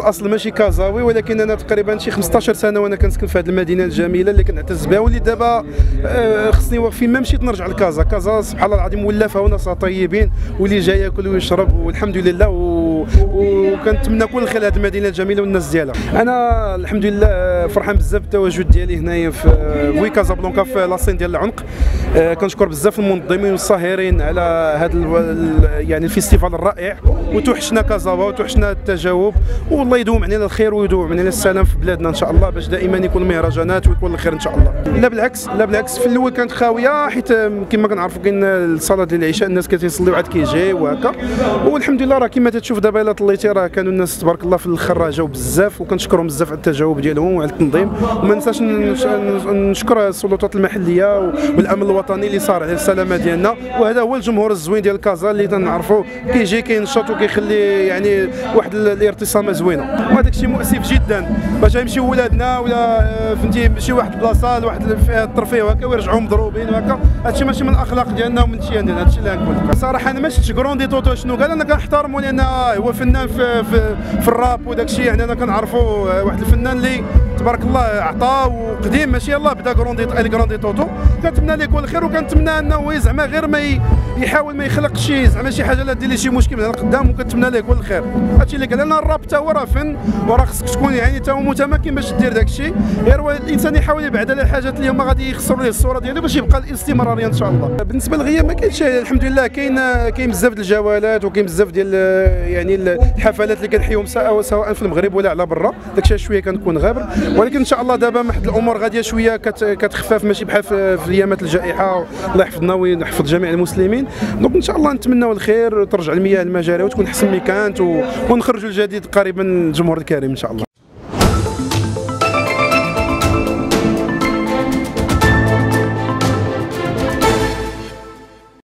الاصل ماشي كازاوي، ولكن انا تقريبا شي 15 سنه وانا كنسكن في هذه المدينه الجميله اللي كنعتز بها، واللي دابا خصني واقفين ما مشيت نرجع لكازا. كازا سبحان الله العظيم ولافها وناس طيبين، واللي جاي ياكل ويشرب والحمد لله، وكنتمنى كل خير هذه المدينه الجميله والناس ديالها. انا الحمد لله فرحان بزاف بالتواجد ديالي هنايا في كازابلانكا في لاسين ديال العنق. كنشكر بزاف المنظمين والساهرين على هذا يعني الفيستيفال الرائع، وتوحشنا كازابا وتوحشنا التجاوب، والله يدوم علينا الخير ويدوم علينا السلام في بلادنا ان شاء الله، باش دائما يكون مهرجانات ويكون الخير ان شاء الله. لا بالعكس، لا بالعكس، في الاول كانت خاويه، حيت كما كنعرفوا كاين الصلاه ديال العشاء الناس كتيصليو عاد كيجي وهكا، والحمد لله راه كما تتشوف دابا الا طليتي راه كانوا الناس تبارك الله في الاخر جاو بزاف، وكنشكرهم بزاف على التجاوب ديالهم وعلى التنظيم. وما ننساش نشكر السلطات المحليه والامن الوطني اللي صار على السلامه ديالنا، وهذا هو الجمهور الزوين ديال كازا اللي تنعرفوا كيجي كينشط وكيخلي يعني واحد الارتسامه زوينه، وهذاك الشيء مؤسف جدا باش يمشيو ولادنا ولا فهمتي شي واحد البلاصه لواحد فيها الترفيه وهكا ويرجعوا مضروبين وهكا. هادشي ماشي من الاخلاق ديالنا ومن الشيء ديالنا، هادشي اللي غنقول لك صراحه. انا ما شفتش كروندي توتو شنو قال، انا كنحترمو لان هو فنان في الراب وداك الشيء، يعني انا كنعرفوا واحد الفنان اللي تبارك الله عطى وقديم، ماشي يلاه بدا كروندي توتو. كنتمنى ليه كل خير، وكنتمنى انه زعما غير ما يحاول ما يخلقش شي زعما شي حاجه لا دير ليه شي مشكل من القدام، وكنتمنى ليه كل خير. هادشي اللي قال لنا الراب حتى هو راه فن، وراه خصك تكون يعني حتى هو متمكن باش دير داك الشيء، غير هو الانسان يحاول يبعد على الحاجات اللي هما غادي يخسروا ليه الصوره ديالو باش يبقى الاستمراريه ان شاء الله. بالنسبه للغياب ما كاينش الحمد لله، كاين بزاف ديال الجولات، وكاين بزاف ديال يعني الحفلات اللي كنحيوهم سواء في المغرب ولا على برا. داك الشيء شويه كنكون غابر، ولكن ان شاء الله دابا واحد الامور غاديه شويه كتخفف، ماشي بحال في ايامات الجائحه. الله يحفظنا ويحفظ جميع المسلمين. دونك ان شاء الله نتمناو الخير، وترجع المياه المجاري وتكون احسن مي كانت، ونخرجوا الجديد قريبا الجمهور الكريم ان شاء الله.